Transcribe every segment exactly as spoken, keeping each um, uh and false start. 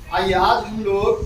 आइए आज हम लोग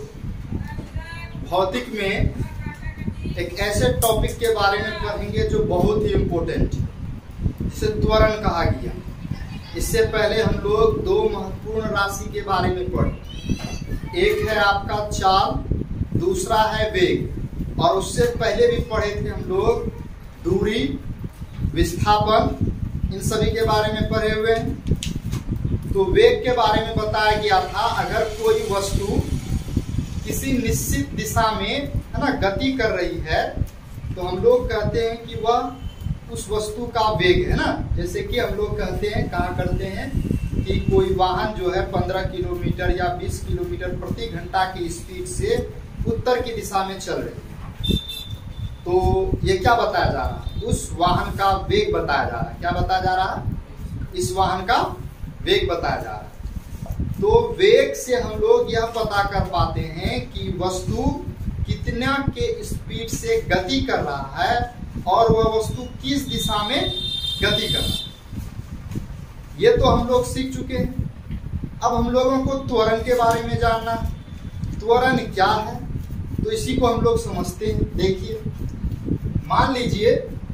भौतिक में एक ऐसे टॉपिक के बारे में पढ़ेंगे जो बहुत ही इम्पोर्टेंट है, जिसे त्वरण कहा गया। इससे पहले हम लोग दो महत्वपूर्ण राशि के बारे में पढ़े। एक है आपका चाल, दूसरा है वेग। और उससे पहले भी पढ़े थे हम लोग दूरी, विस्थापन, इन सभी के बारे में पढ़े हुए हैं। तो वेग के बारे में बताया गया था, अगर कोई वस्तु किसी निश्चित दिशा में है ना गति कर रही है तो हम लोग कहते हैं कि वह उस वस्तु का वेग है ना। जैसे कि हम लोग कहते हैं कहा करते हैं कि कोई वाहन जो है पंद्रह किलोमीटर या बीस किलोमीटर प्रति घंटा की स्पीड से उत्तर की दिशा में चल रही है, तो ये क्या बताया जा रहा है? उस वाहन का वेग बताया जा रहा है। क्या बताया जा रहा है? इस वाहन का वेग बताया जा रहा है। तो वेग से हम लोग यह पता कर पाते हैं कि वस्तु कितना के स्पीड से गति कर रहा है और वह वस्तु किस दिशा में गति कर रहा है। ये तो हम लोग सीख चुके हैं। अब हम लोगों को त्वरण के बारे में जानना है। त्वरण क्या है तो इसी को हम लोग समझते हैं। देखिए, मान लीजिए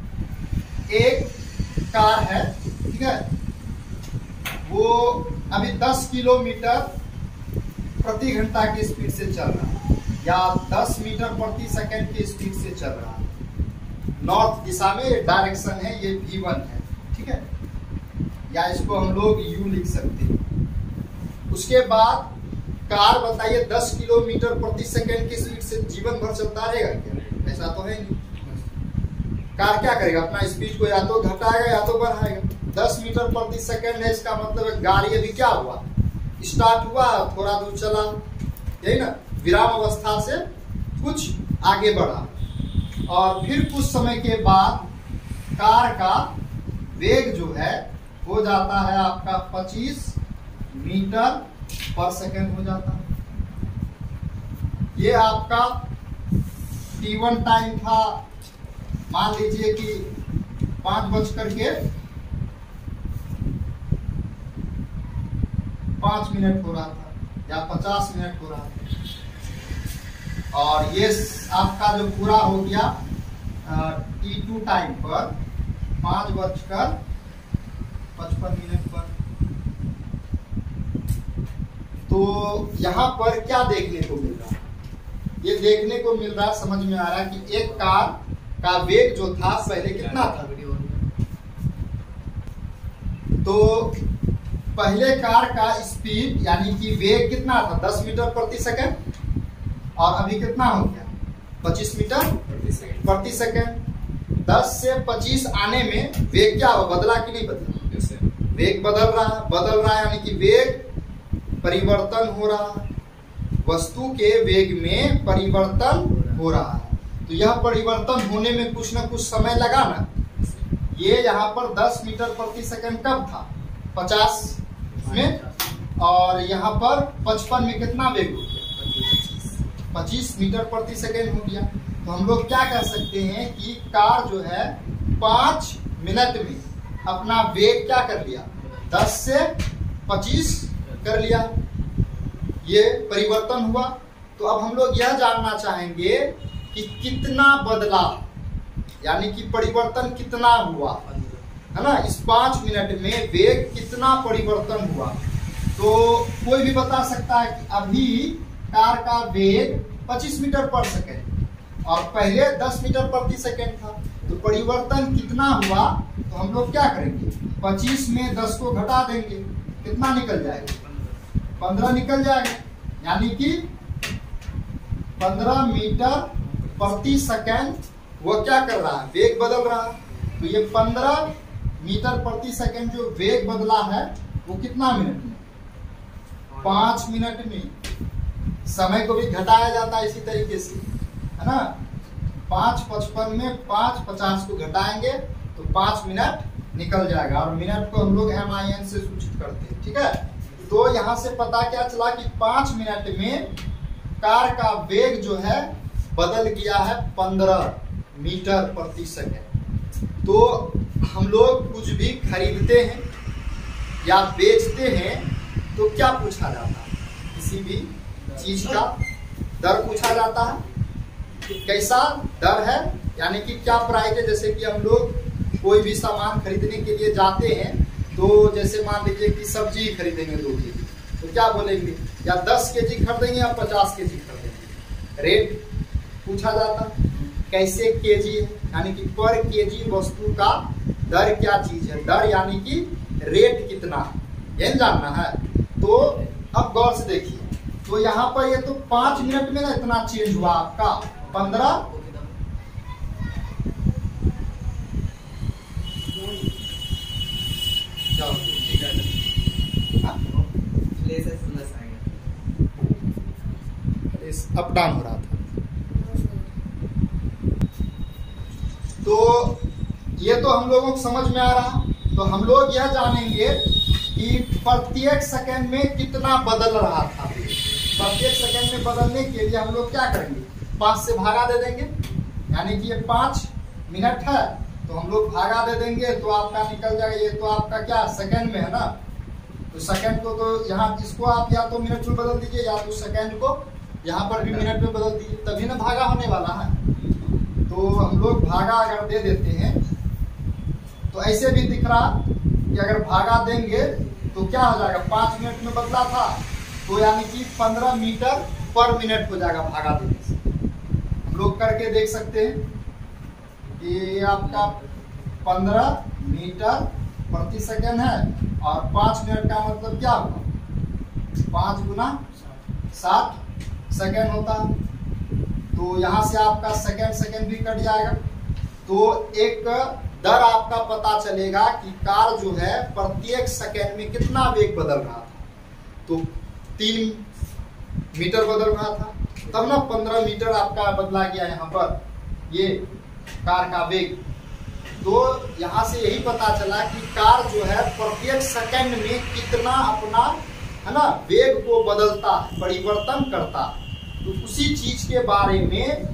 एक कार है, ठीक है, वो अभी दस किलोमीटर प्रति घंटा की स्पीड से चल रहा है या दस मीटर प्रति सेकंड की स्पीड से चल रहा है। नॉर्थ दिशा में डायरेक्शन है, ये वी वन है, ठीक है, या इसको हम लोग यू लिख सकते हैं। उसके बाद कार बताइए दस किलोमीटर प्रति सेकंड की स्पीड से जीवन भर चलता रहेगा क्या? ऐसा तो है नहीं। कार क्या करेगा? अपना स्पीड को या तो घटाएगा या तो बढ़ाएगा। दस मीटर प्रति सेकंड है, इसका मतलब गाड़ी अभी क्या हुआ? स्टार्ट हुआ, थोड़ा दूर चला, यही ना, विराम अवस्था से कुछ आगे बढ़ा और फिर कुछ समय के बाद कार का वेग जो है हो जाता है आपका पच्चीस मीटर पर सेकंड हो जाता है। ये आपका टी वन टाइम था, मान लीजिए कि पांच बज करके पांच मिनट हो रहा था या पचास मिनट हो रहा था। और ये आपका जो पूरा हो गया टी टू टाइम पर पांच बजकर पचपन मिनट पर। तो यहाँ पर क्या देखने को मिल रहा है? ये देखने को मिल रहा है, समझ में आ रहा है कि एक कार का वेग जो था पहले कितना था? तो पहले कार का स्पीड यानी कि वेग कितना था? दस मीटर प्रति सेकंड और अभी कितना हो गया? पच्चीस मीटर प्रति सेकंड। दस से पच्चीस आने में वेग क्या हो? बदला कि नहीं बदला? वेग बदल रहा बदल रहा है यानी कि वेग परिवर्तन हो रहा है, वस्तु के वेग में परिवर्तन हो रहा है। तो यह परिवर्तन होने में कुछ ना कुछ समय लगा ना। ये यहाँ पर दस मीटर प्रति सेकंड कब था? पचास में, और यहाँ पर पचपन में कितना वेग हो गया? पच्चीस मीटर प्रति सेकंड हो गया। तो हम लोग क्या कह सकते हैं कि कार जो है पांच मिनट में अपना वेग क्या कर लिया? दस से पच्चीस कर लिया। ये परिवर्तन हुआ। तो अब हम लोग यह जानना चाहेंगे कि कितना बदला, यानी कि परिवर्तन कितना हुआ, है ना। इस पांच मिनट में वेग कितना परिवर्तन हुआ? तो कोई भी बता सकता है कि अभी कार का वेग पच्चीस मीटर पर सेकंड और पहले दस मीटर प्रति सेकंड था। तो परिवर्तन कितना हुआ? तो हम लोग क्या करेंगे? पच्चीस में दस को घटा देंगे, कितना निकल जाएगा? पंद्रह निकल जाएगा। यानी कि पंद्रह मीटर प्रति सेकंड वो क्या कर रहा है? वेग बदल रहा है। तो ये पंद्रह मीटर प्रति सेकंड जो वेग बदला है वो कितना मिनट में? पांच मिनट में। समय को भी घटाया जाता है इसी तरीके से, है ना। पांच पचपन में पांच पचास को घटाएंगे तो पांच मिनट निकल जाएगा और मिनट को हम लोग एम आई एन से सूचित करते हैं, ठीक है। तो यहाँ से पता क्या चला कि पांच मिनट में कार का वेग जो है बदल गया है पंद्रह मीटर प्रति सेकंड। तो हम लोग कुछ भी खरीदते हैं या बेचते हैं तो क्या पूछा जाता है? किसी भी चीज का दर पूछा जाता है। कैसा दर है, यानी कि क्या प्राइस है। जैसे कि हम लोग कोई भी सामान खरीदने के लिए जाते हैं, तो जैसे मान लीजिए कि सब्जी खरीदेंगे दो के जी, तो क्या बोलेंगे, या दस के जी खरीदेंगे या पचास के जी खरीदेंगे। रेट पूछा जाता है। कैसे के जी है, यानी कि पर के जी वस्तु का दर क्या चीज है। दर यानी कि रेट कितना है, ये जानना है। तो अब गौर से देखिए, तो यहाँ पर ये तो पांच मिनट में ना इतना चेंज हुआ आपका पंद्रह अप डाउन हो रहा था। तो ये तो हम लोगों को समझ में आ रहा। तो हम लोग यह जानेंगे कि प्रत्येक सेकंड में कितना बदल रहा था। प्रत्येक सेकंड में बदलने के लिए हम लोग क्या करेंगे, पांच से भागा दे देंगे, यानी कि ये पांच मिनट है तो हम लोग भागा दे देंगे तो आपका निकल जाएगा। ये तो आपका क्या सेकंड में है ना, तो सेकंड को तो यहाँ इसको आप या तो मिनट में बदल दीजिए, या तो सेकंड को यहाँ पर भी मिनट में बदल दीजिए, तभी ना भागा होने वाला है। तो हम लोग भागा अगर दे देते हैं तो ऐसे भी दिख रहा कि अगर भागा देंगे तो क्या हो जाएगा, पांच मिनट में बदला था तो यानी कि पंद्रह मीटर पर मिनट हो जाएगा भागा देने से। हम लोग करके देख सकते हैं कि ये आपका पंद्रह मीटर प्रति सेकंड है और पांच मिनट का मतलब क्या होगा, पांच गुना साठ सेकंड होता है। तो यहाँ से आपका सेकंड सेकंड भी कट जाएगा। तो एक दर आपका पता चलेगा कि कार जो है प्रत्येक सेकंड में कितना वेग बदल रहा था। तो तीन मीटर बदल रहा था, तब ना पंद्रह मीटर आपका बदला गया यहाँ पर ये कार का वेग। तो यहाँ से यही पता चला कि कार जो है प्रत्येक सेकंड में कितना अपना है ना वेग को बदलता है, परिवर्तन करता है। तो उसी चीज के बारे में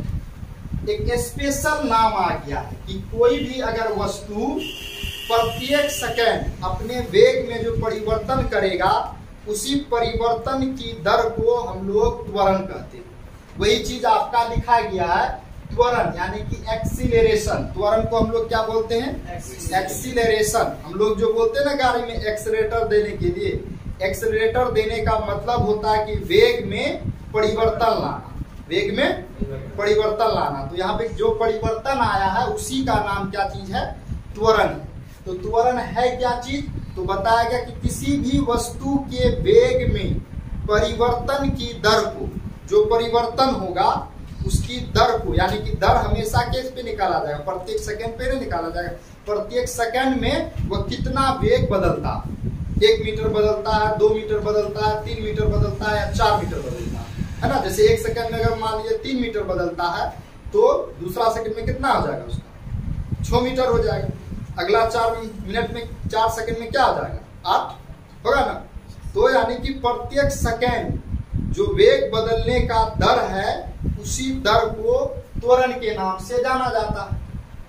एक स्पेशल नाम आ गया है कि कोई भी अगर वस्तु प्रत्येक सेकंड अपने वेग में जो परिवर्तन करेगा, उसी परिवर्तन की दर को हम लोग त्वरण कहते हैं। वही चीज आपका लिखा गया है त्वरण, यानी कि एक्सीलरेशन। त्वरण को हम लोग क्या बोलते हैं, एक्सीलरेशन। हम लोग जो बोलते हैं ना गाड़ी में एक्सीलरेटर देने के लिए, एक्सीलरेटर देने का मतलब होता है कि वेग में परिवर्तन लाना, वेग में परिवर्तन लाना। तो यहाँ पे जो परिवर्तन आया है उसी का नाम क्या चीज है, त्वरण। तो त्वरण है क्या चीज, तो बताया गया कि किसी भी वस्तु के वेग में परिवर्तन की दर को, जो परिवर्तन होगा उसकी दर को, यानी कि दर हमेशा किस पे निकाला जाएगा, प्रत्येक सेकंड पे नहीं निकाला जाएगा। प्रत्येक सेकंड में वह कितना वेग बदलता, एक मीटर बदलता है, दो मीटर बदलता है, तीन मीटर बदलता है या चार मीटर बदलता है, है ना। जैसे एक सेकंड में अगर मान लीजिए तीन मीटर बदलता है तो दूसरा सेकंड में कितना हो जाएगा, उसका छह मीटर हो जाएगा। अगला चार मिनट में, चार सेकंड में क्या हो जाएगा, आठ होगा ना। तो यानी कि प्रत्येक सेकंड जो वेग बदलने का दर है, उसी दर को त्वरण के नाम से जाना जाता है।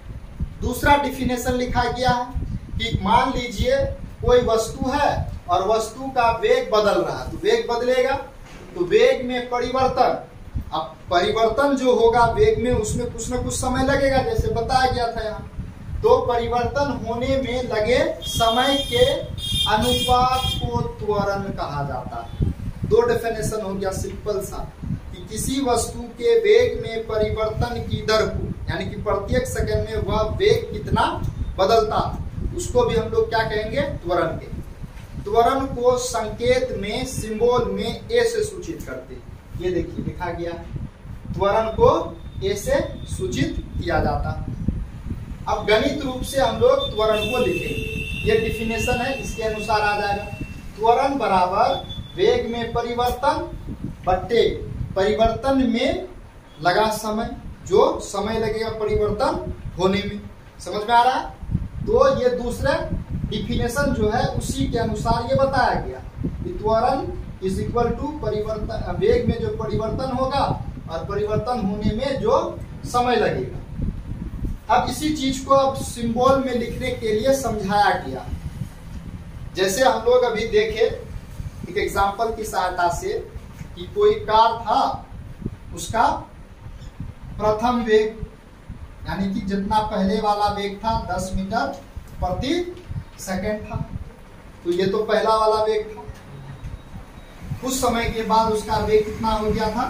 दूसरा डिफिनेशन लिखा गया है कि मान लीजिए कोई वस्तु है और वस्तु का वेग बदल रहा है, तो वेग बदलेगा तो वेग में परिवर्तन, अब परिवर्तन जो होगा वेग में, उसमें कुछ ना कुछ समय लगेगा, जैसे बताया गया था यहाँ। तो परिवर्तन होने में लगे समय के अनुपात को त्वरण कहा जाता है। दो डेफिनेशन हो गया सिंपल सा, कि किसी वस्तु के वेग में परिवर्तन की दर को, यानी कि प्रत्येक सेकंड में वह वेग कितना बदलता, उसको भी हम लोग क्या कहेंगे, त्वरण के। त्वरण को संकेत में, सिंबल में ए से सूचित करते हैं। ये देखिए लिखा गया, त्वरण को ए से सूचित किया जाता। अब गणित रूप से हम लोग त्वरण को लिखेंगे। ये डिफिनेशन है, इसके अनुसार आ जाएगा त्वरण बराबर वेग में परिवर्तन बट्टे परिवर्तन में लगा समय, जो समय लगेगा परिवर्तन होने में। समझ में आ रहा है। तो ये दूसरा डिफिनेशन जो है उसी के अनुसार ये बताया गया कि त्वरण इज इक्वल टू परिवर्तन, वेग में जो परिवर्तन होगा और परिवर्तन होने में जो समय लगेगा। अब इसी चीज को अब सिंबल में लिखने के लिए समझाया गया। जैसे हम लोग अभी देखे एक एग्जांपल की सहायता से कि कोई कार था, उसका प्रथम वेग यानी कि जितना पहले वाला वेग था दस मीटर प्रति सेकंड था, तो ये तो पहला वाला वेग था। कुछ समय के बाद उसका वेग कितना हो गया था,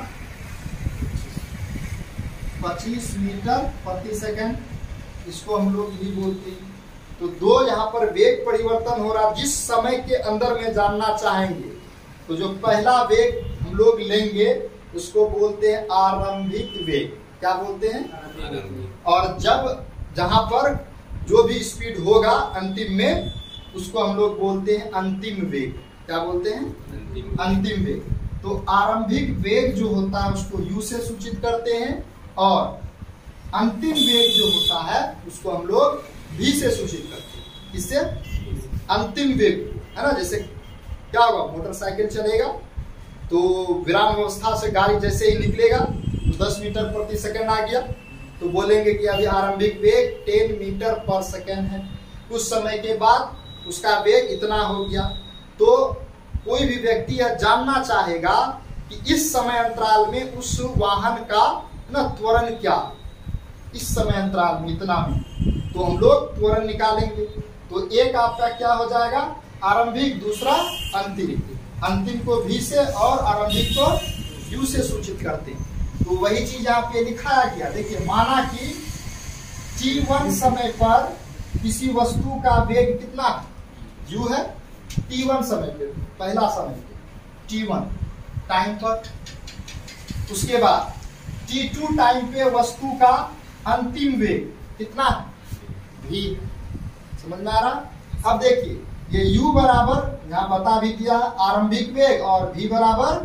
पच्चीस मीटर प्रति सेकंड, इसको हम लोग यही बोलते हैं। तो दो यहाँ पर वेग परिवर्तन हो रहा, जिस समय के अंदर में जानना चाहेंगे तो जो पहला वेग हम लोग लेंगे उसको बोलते हैं आरंभिक वेग। क्या बोलते हैं? और जब जहां पर जो भी स्पीड होगा अंतिम में उसको हम लोग बोलते हैं अंतिम वेग। क्या बोलते हैं? अंतिम वेग। तो आरंभिक वेग जो होता है उसको यू से सूचित करते हैं और अंतिम वेग जो होता है उसको हम लोग वी से सूचित करते हैं। इससे अंतिम वेग है ना, जैसे क्या होगा, मोटरसाइकिल चलेगा तो विराम अवस्था से गाड़ी जैसे ही निकलेगा तो दस मीटर प्रति सेकंड आ गया, तो बोलेंगे कि अभी आरंभिक वेग दस मीटर पर सेकंड है। कुछ समय के बाद उसका वेग इतना हो गया, तो कोई भी व्यक्ति यह जानना चाहेगा कि इस समय अंतराल में उस वाहन का ना त्वरण क्या, इस समय अंतराल में इतना में, तो हम लोग त्वरण निकालेंगे। तो एक आपका क्या हो जाएगा, आरंभिक, दूसरा अंतिम। अंतिम को भी से और आरंभिक को यू से सूचित करते हैं। तो वही चीज यहाँ पे लिखाया गया। देखिए, माना कि टी वन समय पर किसी वस्तु का वेग कितना यू है, टी वन समय पे, पहला समय पे टी वन टाइम पर। उसके बाद टी टू टाइम पे वस्तु का अंतिम वेग कितना भी। समझ में आ रहा? अब देखिए, ये u बराबर यहाँ बता भी दिया आरंभिक वेग और v बराबर,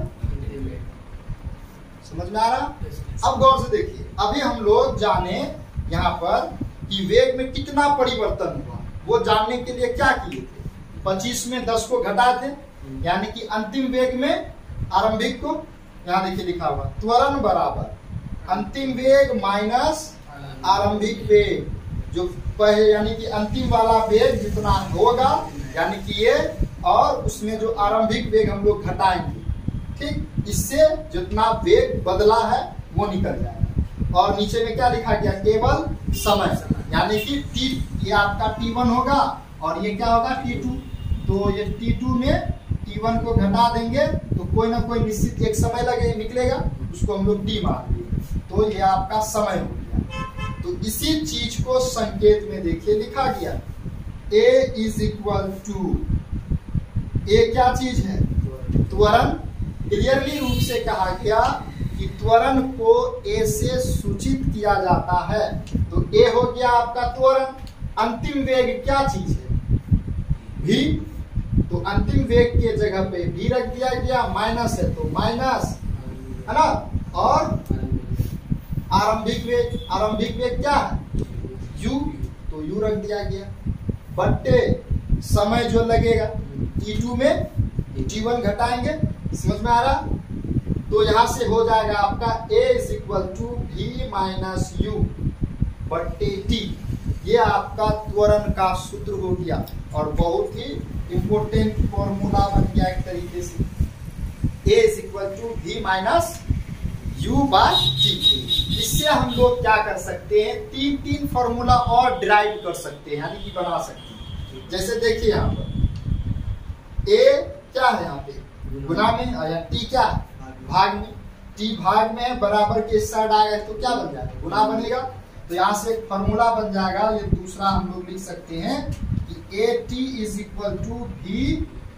समझ में आ रहा? अब गौर से देखिए, अभी हम लोग जाने यहाँ पर कि वेग में कितना परिवर्तन हुआ, वो जानने के लिए क्या किए थे, पच्चीस में दस को घटा थे, यानी कि अंतिम वेग में आरंभिक को, यहाँ देखिए लिखा हुआ त्वरण बराबर अंतिम वेग माइनस आरंभिक वेग, जो पहले यानी कि अंतिम वाला वेग जितना होगा यानी कि ये, और उसमें जो आरंभिक वेग हम लोग घटाएंगे, ठीक, इससे जितना वेग बदला है वो निकल जाएगा। और नीचे में क्या लिखा गया, केवल समय, यानी कि टी, ये आपका टी वन होगा और ये क्या होगा टी टू, तो ये टी टू में टी वन को घटा देंगे तो कोई ना कोई निश्चित एक समय लगे निकलेगा, उसको हम लोग टी मान देंगे, तो ये आपका समय हो गया। तो इसी चीज को संकेत में देखिए लिखा गया, A is equal to, a क्या चीज है, त्वरण। क्लियरली रूप से कहा गया कि त्वरण को A से सूचित किया जाता है, तो A हो गया आपका त्वरण। अंतिम वेग क्या चीज है, v, तो अंतिम वेग के जगह पे v रख दिया गया, माइनस है तो माइनस, है ना, और आरंभिक वेग, आरंभिक वेग क्या है u, तो u रख दिया गया, बट्टे समय जो लगेगा टी टू में टी वन घटाएंगे। समझ में आ रहा? तो यहां से हो जाएगा आपका a is equal to v minus u बट्टे टी। ये आपका त्वरण का सूत्र हो गया और बहुत ही इंपोर्टेंट फॉर्मूला बन गया एक तरीके से, a is equal to v minus u by t. इससे हम लोग क्या कर सकते हैं, तीन तीन फॉर्मूला और डिराइव कर सकते हैं, यानी कि बना सकते हैं। जैसे देखिए यहाँ पर a क्या है, यहाँ पे गुना में, और यहाँ t क्या है भाग में, t भाग में बराबर के इस साइड आएगा तो क्या बन जाएगा, गुना बनेगा। तो यहाँ से एक फॉर्मूला बन जाएगा, ये दूसरा हम लोग लिख सकते हैं कि a t is equal to v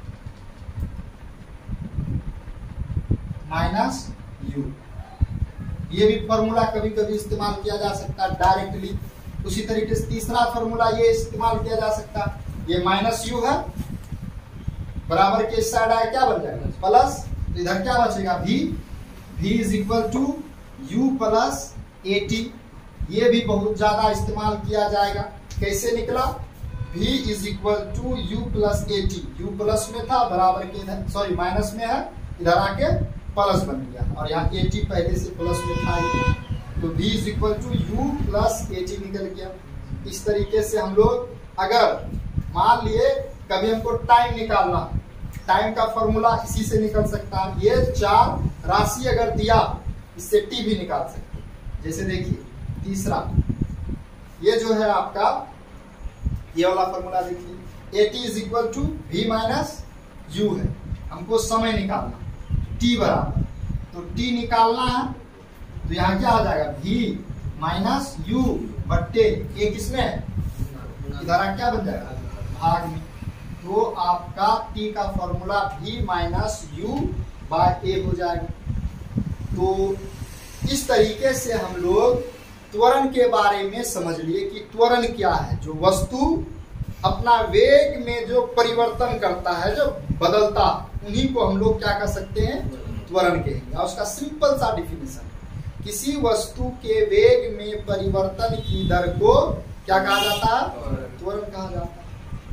minus u. ये भी फॉर्मूला कभी कभी इस्तेमाल किया जा सकता है डायरेक्टली। उसी तरीके से तीसरा फॉर्मूला ये इस्तेमाल किया जा सकता है, ये माइनस यू है, बराबर के इस साइड आया क्या बन जाएगा प्लस, तो इधर क्या बचेगा v, v is equal to u plus a t. ये भी बहुत ज्यादा इस्तेमाल किया जाएगा। कैसे निकला, v is equal to u plus a t, u plus में था बराबर के इधर, सॉरी माइनस में है, इधर आके प्लस बन गया, और यहाँ ए टी पहले से प्लस में था, तो v is equal to u plus a t निकल गया। इस तरीके से हम लोग, अगर मान लिए कभी हमको टाइम निकालना, टाइम का फॉर्मूला इसी से निकल सकता है। ये चार राशि अगर दिया इससे टी भी निकाल सकते हैं। जैसे देखिए तीसरा, ये जो है आपका ये वाला फॉर्मूला देखिए, a t is equal to v minus u है। हमको समय निकालना टी बराबर, तो टी निकालना है तो यहाँ क्या आ जाएगा, v माइनस यू बट्टे ए किसमें है, इधर क्या बन जाएगा, भाग में। तो आपका t का formula v minus u by a हो जाएगा। तो इस तरीके से हम लोग त्वरण के बारे में समझ लिए कि त्वरण क्या है, जो वस्तु अपना वेग में जो परिवर्तन करता है, जो बदलता, उन्हीं को हम लोग क्या कर सकते हैं, त्वरण कहेंगे। और उसका सिंपल सा डिफिनेशन, किसी वस्तु के वेग में परिवर्तन की दर को क्या कहा जाता है, त्वरण कहा जाता है।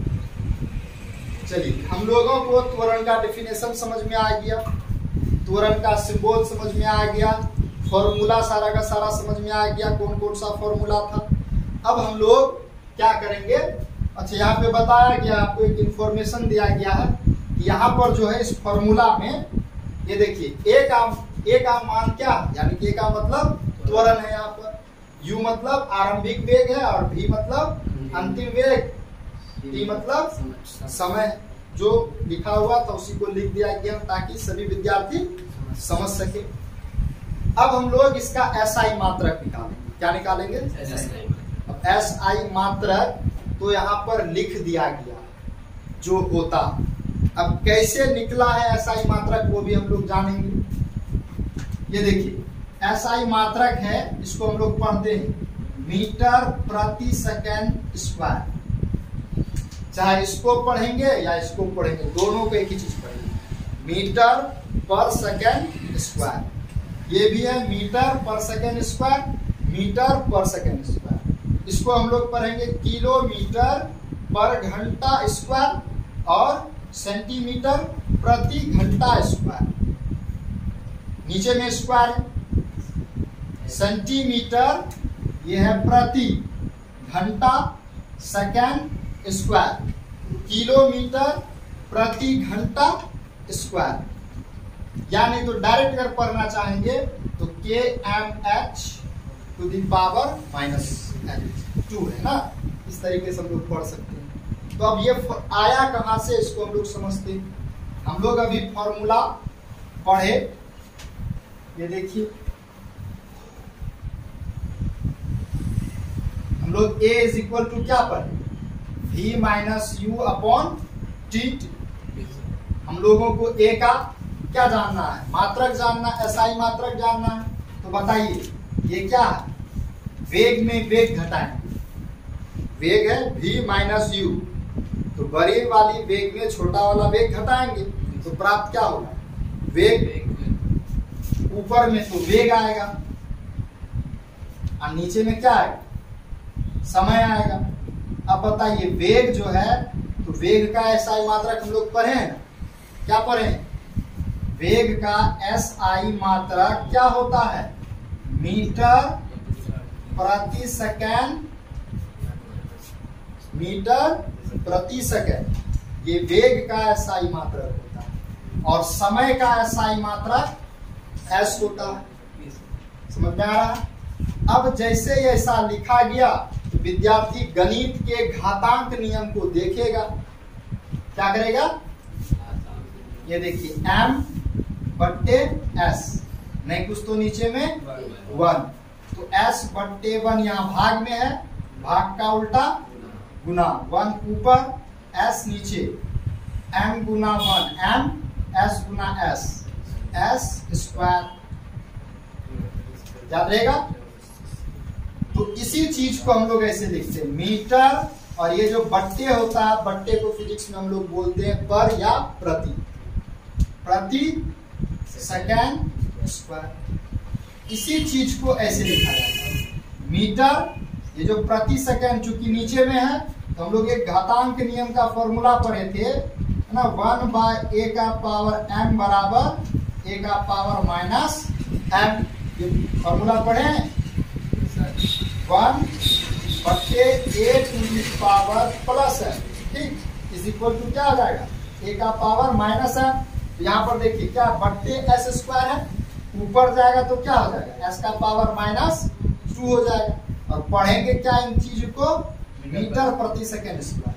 चलिए हम लोगों को त्वरण का डिफिनेशन समझ में आ गया, त्वरण का सिंबल समझ में आ गया, फॉर्मूला सारा का सारा समझ में आ गया, कौन कौन सा फॉर्मूला था। अब हम लोग क्या करेंगे, अच्छा यहाँ पे बताया गया, आपको एक इंफॉर्मेशन दिया गया है कि यहाँ पर जो है इस फॉर्मूला में ये देखिए ए का ए का मान क्या, यानी कि ए का मतलब त्वरण है, यहाँ पर यू मतलब आरंभिक वेग है और भी मतलब अंतिम वेग, टी मतलब समय। जो लिखा हुआ था उसी को लिख दिया गया ताकि सभी विद्यार्थी समझ सके। अब हम लोग इसका एस आई मात्रक निकालेंगे। क्या निकालेंगे, अब एस आई मात्रक तो यहाँ पर लिख दिया गया जो होता। अब कैसे निकला है एस आई मात्रक वो भी हम लोग जानेंगे। ये देखिए एस आई मात्रक है, इसको हम लोग पढ़ते हैं मीटर प्रति सेकेंड स्क्वायर। चाहे इसको पढ़ेंगे या इसको पढ़ेंगे, दोनों को एक ही चीज पढ़ेंगे, मीटर पर सेकेंड स्क्वायर। ये भी है मीटर पर सेकेंड स्क्वायर, मीटर पर सेकेंड स्क्वायर। इसको हम लोग पढ़ेंगे किलोमीटर पर घंटा स्क्वायर और सेंटीमीटर प्रति घंटा स्क्वायर। नीचे में स्क्वायर है, सेंटीमीटर ये है प्रति, घंटा सेकेंड स्क्वायर, किलोमीटर प्रति घंटा स्क्वायर। यानी तो डायरेक्ट अगर पढ़ना चाहेंगे तो के m h to the power minus h two है ना, इस तरीके से हम लोग पढ़ सकते हैं। तो अब ये आया कहां से, इसको हम लोग समझते हैं। हम लोग अभी फॉर्मूला पढ़े, ये देखिए हम लोग a इज इक्वल टू क्या पढ़े, v minus u upon t. हम लोगों को a का क्या जानना है, मात्रक जानना, एसआई मात्रक जानना है। तो बताइए ये क्या है, वेग में वेग घटाएं, वेग है v माइनस यू, तो बड़ी वाली वेग में छोटा वाला वेग घटाएंगे तो प्राप्त क्या होगा, वेग। ऊपर में तो वेग आएगा और नीचे में क्या आएगा, समय आएगा। अब बताइए वेग जो है, तो वेग का एसआई मात्रक हम लोग पढ़े हैं, क्या पढ़े, वेग का एसआई मात्रक क्या होता है, मीटर प्रति सेकेंड, मीटर प्रति सेकेंड। ये वेग का एसआई मात्रक होता है और समय का एसआई मात्रक एस होता है। समझ में आ रहा है। अब जैसे ऐसा लिखा गया, विद्यार्थी गणित के घातांक नियम को देखेगा, क्या करेगा, ये देखिए m बट्टे एस, नहीं कुछ तो नीचे में वन, तो s बट्टे वन यहाँ भाग में है, भाग का उल्टा गुना, वन ऊपर s नीचे, m गुना वन m, s गुना s, s स्क्वायर, याद रहेगा। तो इसी चीज को हम लोग ऐसे लिखते हैं, मीटर, और ये जो बट्टे होता है, बट्टे को फिजिक्स में हम लोग बोलते हैं पर या प्रति, प्रति सेकेंड स्क्वायर। इसी चीज को ऐसे लिखा जाता है मीटर, ये जो प्रति सेकेंड चूंकि नीचे में है, तो हम लोग एक घातांक नियम का फॉर्मूला पढ़े थे है ना, वन बाय ए का पावर m बराबर ए का पावर माइनस m। ये फॉर्मूला पढ़े हैं, वन बट्टे a to the power plus है, ठीक, इज इक्वल टू क्या आ जाएगा, ए का पावर माइनस है। तो यहाँ पर देखिए क्या बट्टे एस स्क्वायर है, ऊपर जाएगा तो क्या हो जाएगा, एस का पावर माइनस टू हो जाएगा। और पढ़ेंगे क्या इन चीज को, मीटर प्रति सेकेंड स्क्वायर,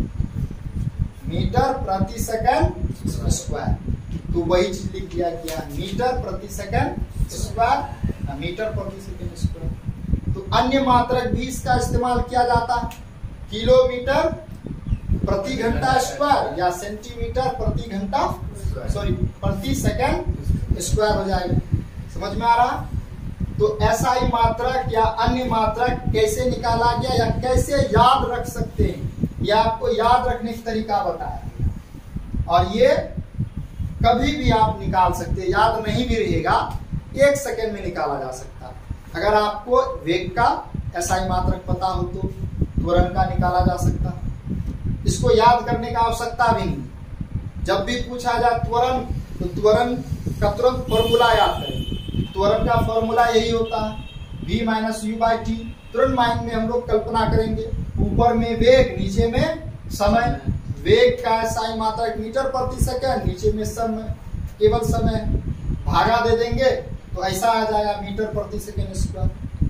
मीटर प्रति सेकेंड स्क्वायर। तो वही चीज लिख दिया गया, मीटर प्रति सेकेंड स्क्वायर, मीटर प्रति सेकेंड स्क्वायर। तो अन्य मात्रक भी इसका इस्तेमाल किया जाता है, किलोमीटर प्रति घंटा स्क्वायर या सेंटीमीटर प्रति घंटा सॉरी प्रति सेकेंड स्क्वायर हो जाएगा। समझ में आ रहा? तो ऐसा ही मात्रक या अन्य मात्रक कैसे निकाला गया या कैसे याद रख सकते हैं, यह आपको याद रखने का तरीका बताया। और ये कभी भी आप निकाल सकते हैं, याद नहीं भी रहेगा एक सेकेंड में निकाला जा सकता है। अगर आपको वेग का एसआई मात्रक पता हो तो त्वरण का निकाला जा सकता है, इसको याद करने का आवश्यकता भी नहीं। जब भी पूछा जाए त्वरण तो त्वरण का तुरंत फॉर्मूला याद करें। त्वरण का फॉर्मूला यही होता है, v minus u by t. तुरंत माइंड में हम लोग कल्पना करेंगे, ऊपर में वेग, नीचे में समय। वेग का एसआई मात्रक मीटर प्रति सेकंड, नीचे में समय, केवल समय भागा दे देंगे तो ऐसा आ जाएगा मीटर प्रति सेकंड स्क्वायर।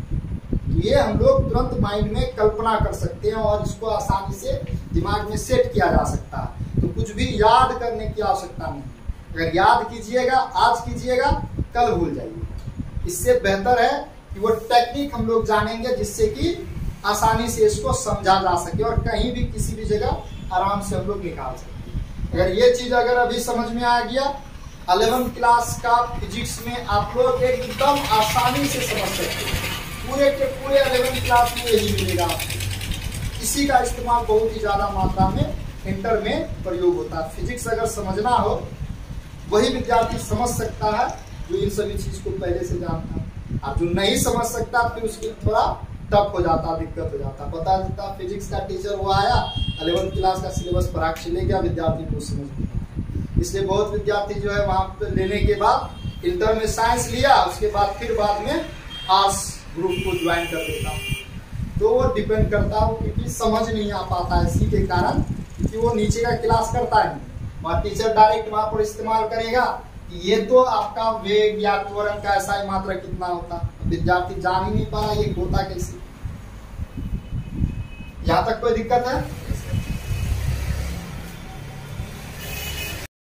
तो ये हम लोग तुरंत माइंड में कल्पना कर सकते हैं और इसको आसानी से दिमाग में सेट किया जा सकता है। तो कुछ भी याद करने की आवश्यकता नहीं। अगर याद कीजिएगा, आज कीजिएगा, कल भूल जाइए। इससे बेहतर है कि वो टेक्निक हम लोग जानेंगे जिससे कि आसानी से इसको समझा जा सके और कहीं भी किसी भी जगह आराम से हम लोग निकाल सके। अगर ये चीज अगर अभी समझ में आ गया, इलेवेंथ क्लास का फिजिक्स में आप लोग एकदम आसानी से समझ सकते हैं। पूरे के पूरे इलेवेंथ क्लास में यही मिलेगा आपको। इसी का इस्तेमाल बहुत ही ज्यादा मात्रा में इंटर में प्रयोग होता है। फिजिक्स अगर समझना हो वही विद्यार्थी समझ सकता है जो इन सभी चीज को पहले से जानता है। आप जो नहीं समझ सकता फिर उसके थोड़ा टफ हो जाता, दिक्कत हो जाता। पता चलता फिजिक्स का टीचर वो आया, इलेवेंथ क्लास का सिलेबस पराग से ले गया, विद्यार्थी को समझ नहीं। इसलिए बहुत विद्यार्थी जो है वहां पे लेने के बाद इंटर में साइंस लिया, उसके बाद फिर बाद में आर्ट्स ग्रुप को ज्वाइन कर देता। तो वो डिपेंड करता है, क्योंकि समझ नहीं आ पाता है इसी के कारण, क्योंकि वो नीचे का क्लास करता है, वहाँ टीचर डायरेक्ट वहां पर इस्तेमाल करेगा कि ये तो आपका वेग या त्वरण का एसआई मात्रा कितना होता, विद्यार्थी जान ही नहीं पा रहा ये होता कैसे। यहाँ तक कोई दिक्कत है?